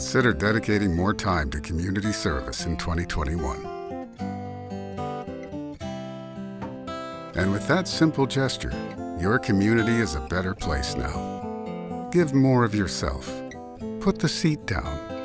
consider dedicating more time to community service in 2021. And with that simple gesture, your community is a better place now. Give more of yourself. Put the seat down